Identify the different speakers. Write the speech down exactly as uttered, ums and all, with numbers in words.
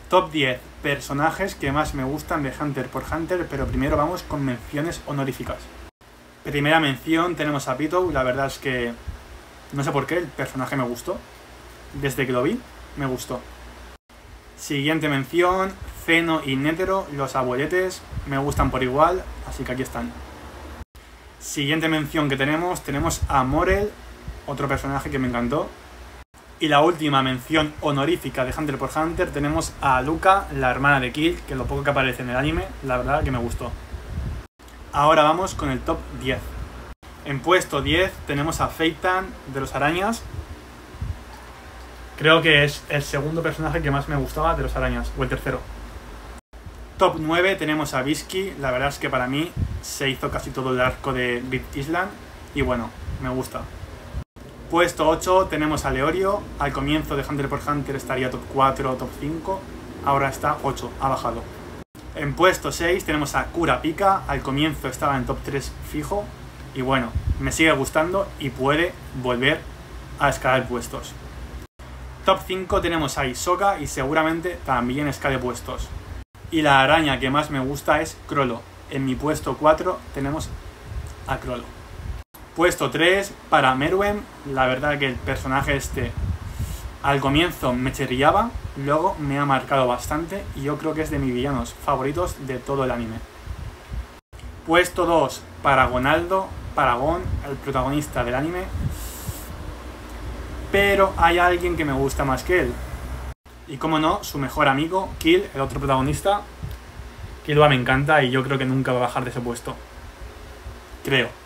Speaker 1: Top diez personajes que más me gustan de Hunter por Hunter, pero primero vamos con menciones honoríficas. Primera mención tenemos a Pitou, la verdad es que no sé por qué, el personaje me gustó. Desde que lo vi, me gustó. Siguiente mención, Zeno y Netero, los abueletes, me gustan por igual, así que aquí están. Siguiente mención que tenemos, tenemos a Morel, otro personaje que me encantó. Y la última mención honorífica de Hunter por Hunter, tenemos a Luca, la hermana de Kill, que lo poco que aparece en el anime, la verdad que me gustó. Ahora vamos con el top diez. En puesto diez tenemos a Feitan de los arañas. Creo que es el segundo personaje que más me gustaba de los arañas, o el tercero. Top nueve tenemos a Bisky, la verdad es que para mí se hizo casi todo el arco de Big Island y bueno, me gusta. Puesto ocho tenemos a Leorio, al comienzo de Hunter por Hunter estaría top cuatro o top cinco, ahora está ocho, ha bajado. En puesto seis tenemos a Kurapika, al comienzo estaba en top tres fijo y bueno, me sigue gustando y puede volver a escalar puestos. Top cinco tenemos a Hisoka y seguramente también escale puestos. Y la araña que más me gusta es Crollo. En mi puesto cuatro tenemos a Crollo. Puesto tres para Meruem, la verdad que el personaje este al comienzo me chirriaba, luego me ha marcado bastante y yo creo que es de mis villanos favoritos de todo el anime. Puesto dos para Gonaldo, para Gon, el protagonista del anime, pero hay alguien que me gusta más que él. Y como no, su mejor amigo, Kill, el otro protagonista. Killua me encanta y yo creo que nunca va a bajar de ese puesto. Creo.